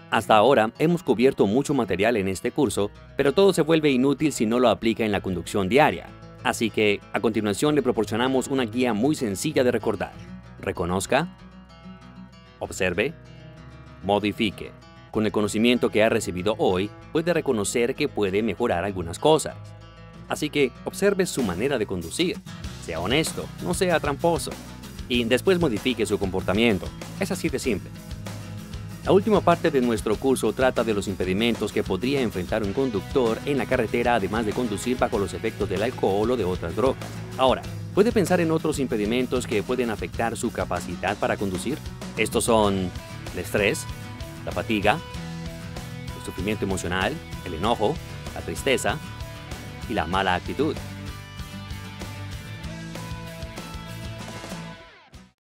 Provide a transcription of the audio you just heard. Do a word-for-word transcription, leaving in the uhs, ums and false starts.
Hasta ahora hemos cubierto mucho material en este curso, pero todo se vuelve inútil si no lo aplica en la conducción diaria. Así que, a continuación le proporcionamos una guía muy sencilla de recordar. Reconozca, observe, modifique. Con el conocimiento que ha recibido hoy, puede reconocer que puede mejorar algunas cosas. Así que, observe su manera de conducir. Sea honesto, no sea tramposo. Y después modifique su comportamiento. Es así de simple. La última parte de nuestro curso trata de los impedimentos que podría enfrentar un conductor en la carretera, además de conducir bajo los efectos del alcohol o de otras drogas. Ahora, ¿puede pensar en otros impedimentos que pueden afectar su capacidad para conducir? Estos son el estrés, la fatiga, el sufrimiento emocional, el enojo, la tristeza y la mala actitud.